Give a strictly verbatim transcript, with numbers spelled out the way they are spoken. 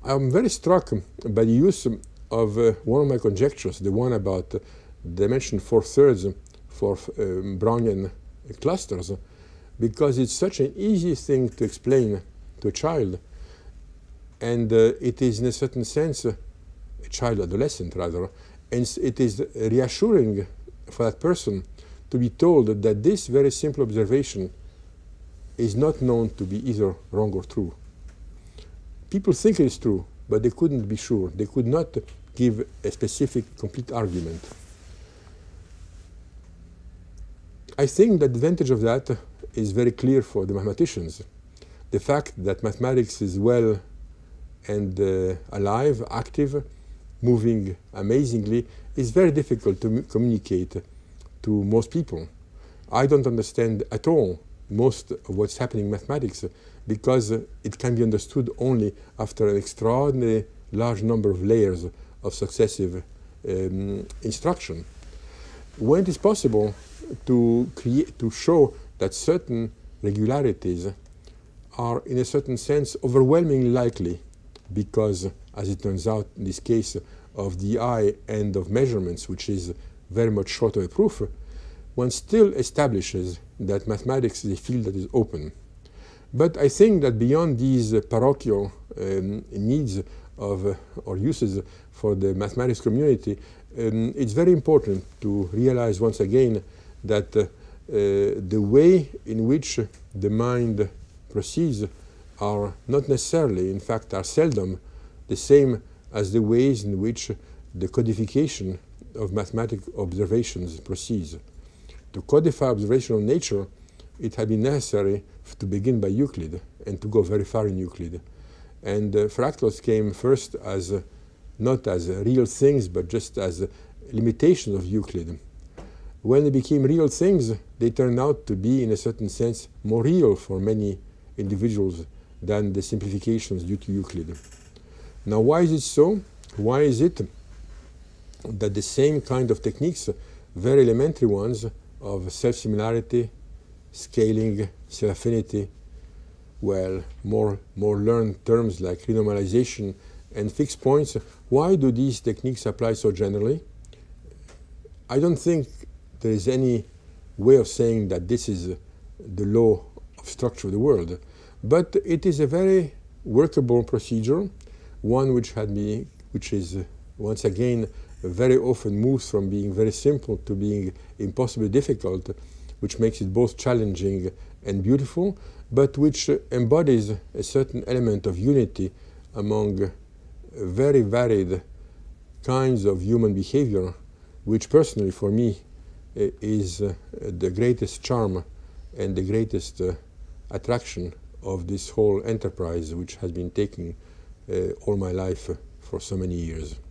I'm very struck by the use of uh, one of my conjectures, the one about uh, dimension four-thirds for um, Brownian clusters, because it's such an easy thing to explain to a child, and uh, it is in a certain sense uh, a child, adolescent rather, and it is reassuring for that person to be told that this very simple observation is not known to be either wrong or true. People think it is true, but they couldn't be sure. They could not give a specific, complete argument. I think the advantage of that is very clear for the mathematicians. The fact that mathematics is well and uh, alive, active, moving amazingly, is very difficult to communicate to most people. I don't understand at all most of what's happening in mathematics because it can be understood only after an extraordinarily large number of layers of successive um, instruction. When it is possible to create, to show that certain regularities are in a certain sense overwhelmingly likely because, as it turns out in this case, of the eye and of measurements, which is very much short of a proof, one still establishes that mathematics is a field that is open. But I think that beyond these uh, parochial um, needs of, uh, or uses for the mathematics community, um, it's very important to realize once again that uh, uh, the way in which the mind proceeds are not necessarily, in fact, are seldom the same as the ways in which the codification of mathematical observations proceeds. To codify observational nature, it had been necessary to begin by Euclid and to go very far in Euclid. And uh, fractals came first as uh, not as uh, real things, but just as uh, limitations of Euclid. When they became real things, they turned out to be, in a certain sense, more real for many individuals than the simplifications due to Euclid. Now, why is it so? Why is it that the same kind of techniques, very elementary ones, of self-similarity, scaling, self-affinity, well, more, more learned terms like renormalisation and fixed points, why do these techniques apply so generally? I don't think there is any way of saying that this is the law of structure of the world, but it is a very workable procedure, one which had been, which is uh, once again very often moves from being very simple to being impossibly difficult, which makes it both challenging and beautiful, but which uh, embodies a certain element of unity among uh, very varied kinds of human behavior, which personally for me uh, is uh, the greatest charm and the greatest uh, attraction of this whole enterprise, which has been taking uh, all my life uh, for so many years.